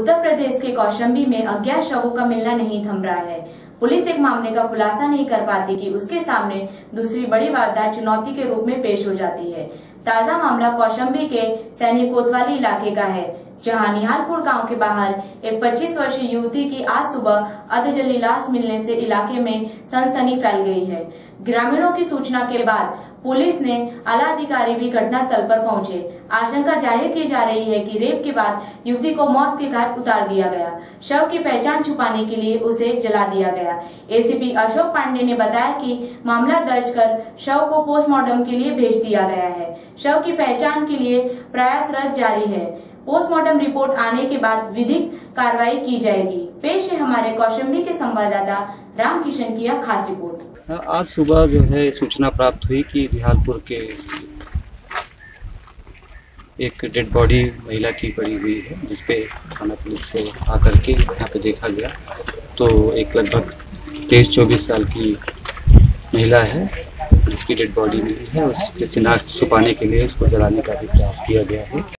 उत्तर प्रदेश के कौशाम्बी में अज्ञात शवों का मिलना नहीं थम रहा है। पुलिस एक मामले का खुलासा नहीं कर पाती कि उसके सामने दूसरी बड़ी वारदात चुनौती के रूप में पेश हो जाती है। ताजा मामला कौशाम्बी के सैनी कोतवाली इलाके का है, जहां निहालपुर गांव के बाहर एक 25 वर्षीय युवती की आज सुबह अधजली लाश मिलने से इलाके में सनसनी फैल गई है। ग्रामीणों की सूचना के बाद पुलिस ने आला अधिकारी भी घटनास्थल पर पहुंचे। आशंका जाहिर की जा रही है कि रेप के बाद युवती को मौत के घाट उतार दिया गया। शव की पहचान छुपाने के लिए उसे जला दिया गया। एसीपी अशोक पांडे ने बताया कि मामला दर्ज कर शव को पोस्टमार्टम के लिए भेज दिया गया है। शव की पहचान के लिए प्रयासरत जारी है। पोस्टमार्टम रिपोर्ट आने के बाद विधिक कार्रवाई की जाएगी। पेश है हमारे कौशाम्बी के संवाददाता रामकिशन की यह खास रिपोर्ट। आज सुबह जो है सूचना प्राप्त हुई कि निहालपुर के एक डेड बॉडी महिला की पड़ी हुई है, जिसपे थाना पुलिस से आकर के यहाँ पे देखा गया तो एक लगभग 23-24 साल की महिला है, जिसकी डेड बॉडी मिली है। उसकी शिनाख्त छुपाने के लिए उसको जलाने का भी प्रयास किया गया है।